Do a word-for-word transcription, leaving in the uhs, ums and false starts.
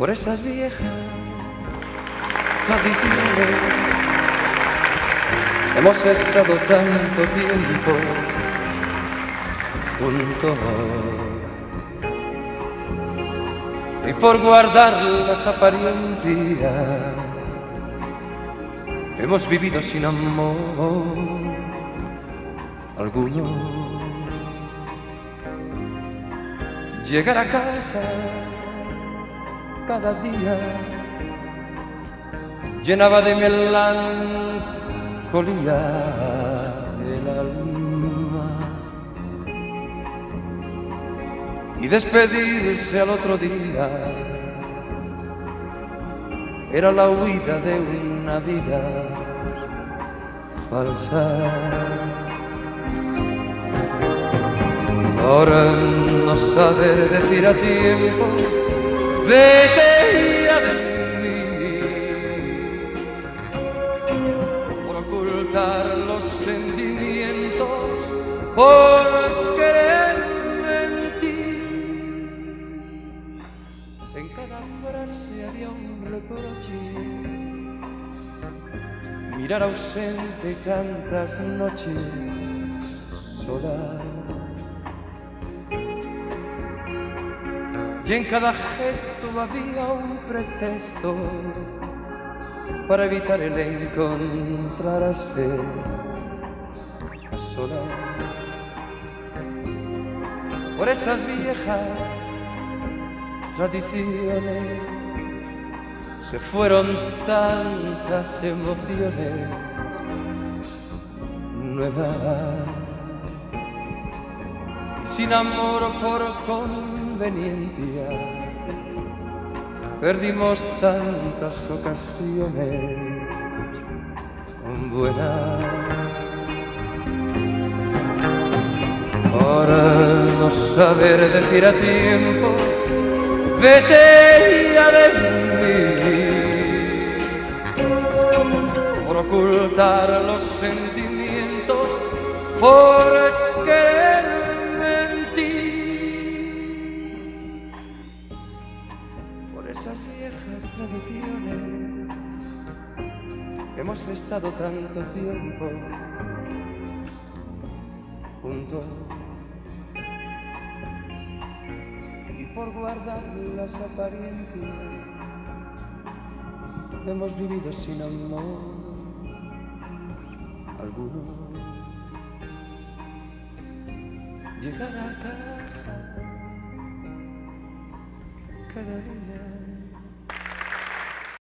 por esas viejas tradiciones. Hemos estado tanto tiempo juntos y por guardar las apariencias hemos vivido sin amor alguno. Llegar a casa cada día llenaba de melancolía el alma, y despedirse al otro día era la huida de una vida falsa. Ahora no saber decir a tiempo vete ya de mí, por ocultar los sentimientos, por querer mentir. En cada frase había un reproche, mirar ausente tantas noches solas, y en cada gesto había un pretexto para evitar el encontrarse a solas. Por esas viejas tradiciones se fueron tantas emociones nuevas, y sin amor por conveniencia perdimos tantas ocasiones buenas. Ahora no saber decir a tiempo vete ya de mí, por ocultar los sentimientos, por querer mentir. Por esas viejas tradiciones hemos estado tanto tiempo juntos, y por guardar las apariencias hemos vivido sin amor alguno. Llegar a casa cada día